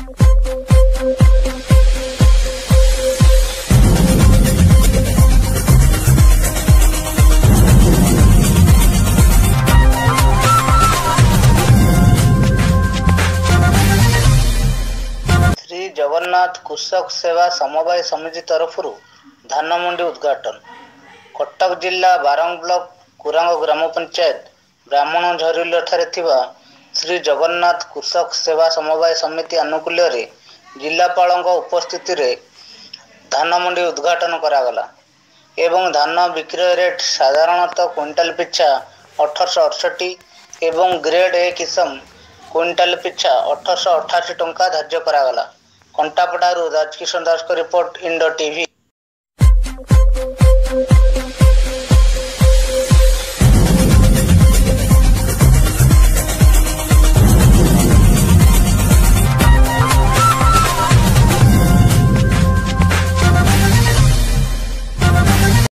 श्री जगन्नाथ कृषक सेवा समवाय समिति तरफ धान मंडी उद्घाटन। कटक जिला बारंग ब्लॉक कुरांग ग्राम पंचायत ब्राह्मण झरिल श्री जगन्नाथ कृषक सेवा समवाय समिति आनुकूल्य जिलापाल उपस्थित धान मंडी उद्घाटन करागला एवं धान विक्रय रेट साधारणतः क्विंटाल पिछा 1868 एवं ग्रेड ए किस्म क्विंटाल पिछा 1888 टंका धार्य करागला। कंटापड़ारू राजकिशोर दास को रिपोर्ट इंडोटीवी।